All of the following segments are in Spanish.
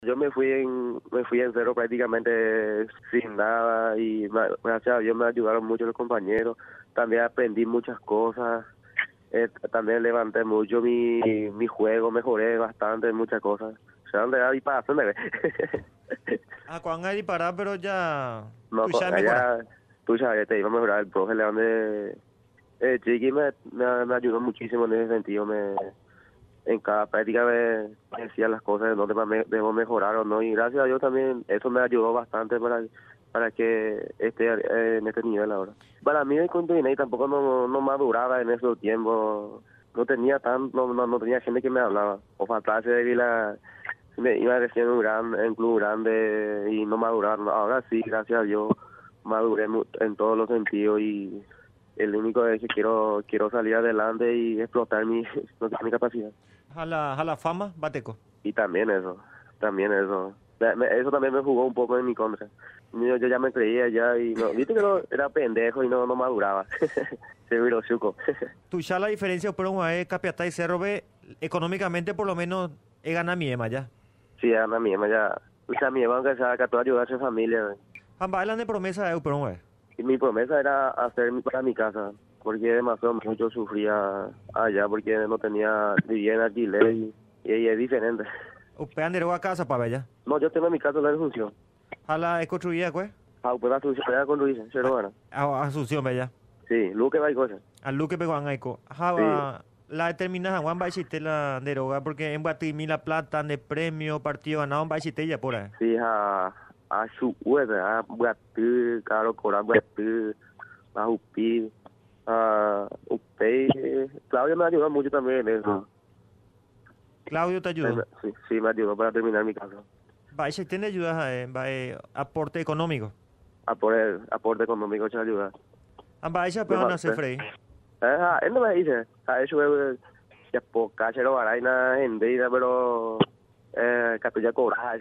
Yo me fui en cero prácticamente sin nada y gracias a Dios me ayudaron mucho los compañeros. También aprendí muchas cosas. También levanté mucho mi juego, mejoré bastante en muchas cosas. O sea, donde hay para hacerme. Cuando hay disparar, pero ya No, tú ya mejora. allá, tú sabes, te iba a mejorar el profe León Chiqui me ayudó muchísimo en ese sentido. En cada práctica me decía las cosas de dónde debo mejorar o no. Y gracias a Dios también eso me ayudó bastante para que esté en este nivel ahora. Para mí el Continente tampoco no maduraba en esos tiempos. No tenía gente que me hablaba. O faltaba me iba recién en un club grande y no maduraba. Ahora sí, gracias a Dios, maduré en todos los sentidos y el único es que quiero salir adelante y explotar mi capacidad. A la fama, bateco. Y también eso. Eso también me jugó un poco en mi contra. Yo ya me creía ya y no, viste que no, era pendejo y no maduraba. Se viró chuco. Tú ya la diferencia, pero un Capiatá y Cerro B, económicamente por lo menos gana mi ema ya. Sí, a mi mamá ya. O sea, mi mamá aunque sea que todo ayudar a su familia. Bailan de promesa de pero un Y mi promesa era hacer para mi casa. Porque demasiado mucho sufría allá porque no vivía en alquiler y es diferente. Upean de a casa para bella. No, yo tengo mi casa en la Asunción. A la es construida, pues. Pues la Asunción ya construida, cero gana. A Asunción, bella. Sí, Luque va y cosas. A Luque pegó a Aiko. La determinada Juan va a la deroga porque en Guatimí la plata de premio partido ganado va a ya por ahí. Sí, a su hueá, a Guatí, Caro Cora, Guatí, a Upi, a Upey. Claudio me ayudó mucho también en eso. Claudio te ayudó. Sí, me ayudó para terminar mi casa. Va a tiene ayudas aporte económico. Aporte económico se ayuda. Va a pero no se frey. Él no me dice, eso ya poca cero baraina vendida, pero que ya cobra,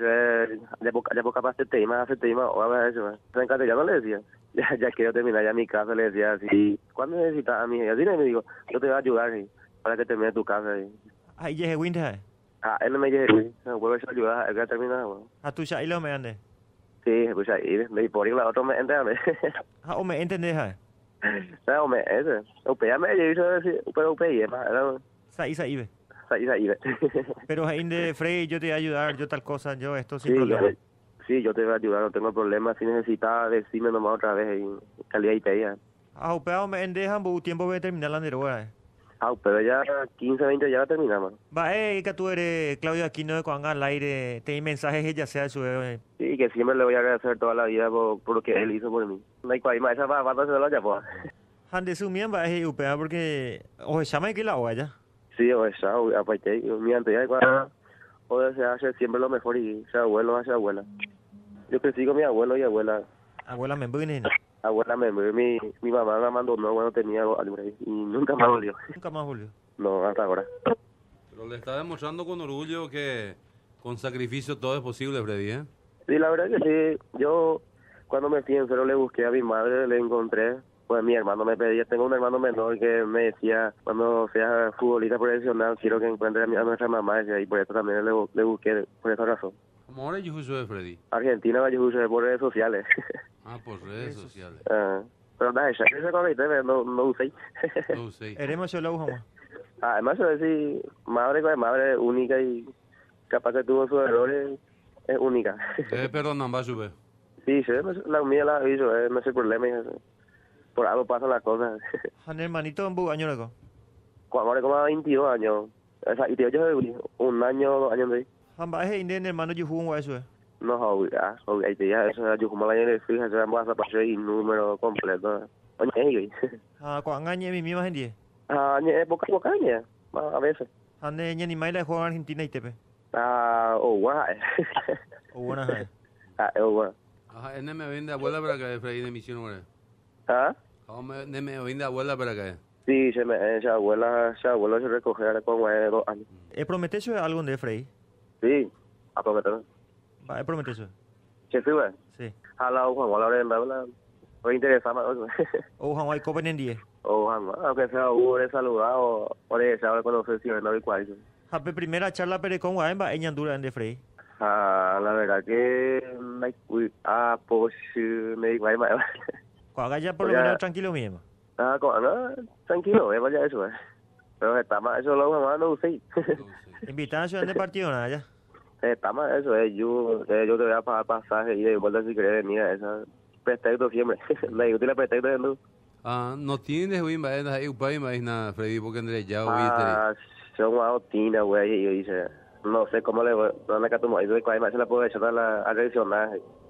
ya poca para hacer tema, o a ver eso. En castellano le decía, ya quiero terminar ya mi casa, le decía así, ¿cuándo necesitas a mí? Y así me digo, yo te voy a ayudar para que termine tu casa. Ahí llegué Winter. Él no me dice, vuelve a ayudar, él que termina. A tu ya y lo me ande. Sí, pues ahí, me por ir la otra me entiende. O me entendés, No, ese, me yo hizo decir, pero más, Saí ve. Ahí. Pero ahí de Frey, yo te voy a ayudar, yo tal cosa, yo esto sin Sí, problema. yo te voy a ayudar, no tengo problema. Si necesitas, decime nomás otra vez en calidad y pedida. Pero me dejan tiempo de terminar la neroga. Pero ya 15, 20 ya terminamos. Va, que tú eres Claudio Aquino de Cuanga al aire, te di mensajes ella sea su Sí, que siempre le voy a agradecer toda la vida por lo que él hizo por mí. No hay cual más, esa va a hacerlo ya, pues. Han su mien va upea porque o llama que la o allá. Sí, o sea, aparte, mi antes ya o sea, hace siempre lo mejor y sea abuelo, hace abuela. Yo crecí con mi abuelo y abuela. Abuela me embune. Abuela mi mamá me abandonó cuando tenía 2 años y nunca más volvió. Nunca más volvió. No, hasta ahora. Pero le está demostrando con orgullo que con sacrificio todo es posible, Freddy, ¿eh? Sí, la verdad que sí. Yo cuando me fui en cero le busqué a mi madre, le encontré. Pues mi hermano me pedía, tengo un hermano menor que me decía, cuando sea futbolista profesional, quiero que encuentre a nuestra mamá, y por eso también le busqué, por esa razón. ¿Cómo ahora yo uso de Freddy? Argentina va a usar por redes sociales. Por redes sociales. Pero nada, esa correcta, no usé. No sé. Eremos yo lo usamos. Además, es decir, madre única y capaz que tuvo sus errores, es única. Perdón, va a subir. Sí, la mía la hizo, no es el problema. Por algo pasan las cosas. Han hermanito en año luego. Cuando como a 22 años. O sea, y te yo un año, 2 años de ahí. Han va hermano yo jugo eso. No, ahí te ya, eso yo como la año de fija, se vamos a pasar y número completo. Oye, Cuando año mi misma gente. Poca año, a veces. Han de ni mai la juega Argentina y tepe. Guay. O buena Guay. Ajá, me vende abuela para que Freddy de misión, ¿no? Me vende abuela para que. Sí, esa abuela se recoge ahora con 2 años. ¿Promete eso algo de Frey? Sí, a prometer. Va, promete eso. ¿Qué sube? Sí. Hala, Juan, la verdad, me interesa más. O Juan, hay copen en 10. Juan, aunque sea de saludado, o de saber conocer si no hay cuál. Primera charla pero con Juan va en Andura en de Frey. La verdad que pues me digo, Cuando ya por lo menos tranquilo mismo. Tranquilo, vaya eso, Pero está más, eso lo vamos a no sé. Invitación de partido, nada ya. Está más eso, yo te voy a pagar pasaje y de vuelta si querés venir a esa. Pretexto siempre. La digo, tiene pretexto de no. No tienes, güey, nada, Freddy, porque Andrés ya, son tina, güey, y yo dice, no sé cómo le voy, no me cato, y cuál más se la puedo echar a reaccionar.